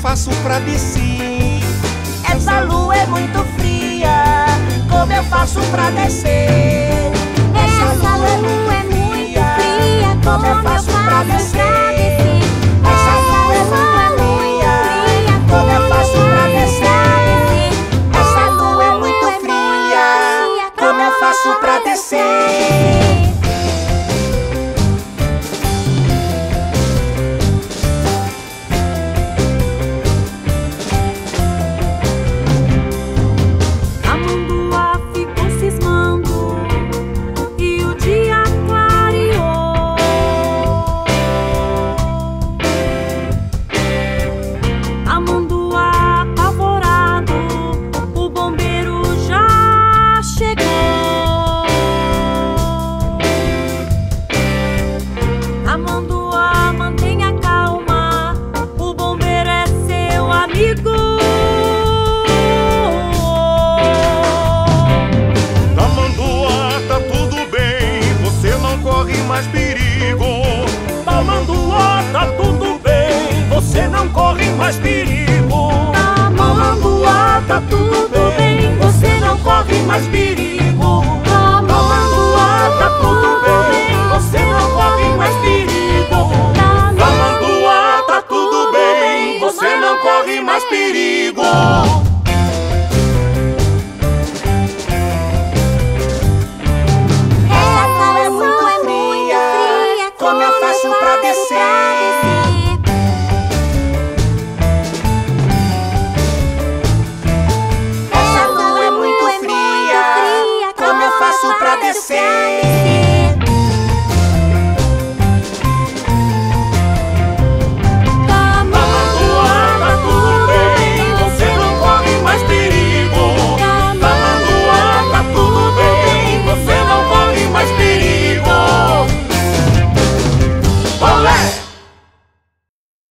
faço pra descer? Essa lua é muito fria, como eu faço pra descer? Essa lua é muito fria, como eu faço pra descer? Essa lua é muito fria, como eu faço pra descer? Essa lua é muito fria, como eu faço pra descer? Mais perigo. Tamanduá, tá tudo bem, você não corre mais perigo. Tamanduá, tá tudo bem, você não corre mais perigo.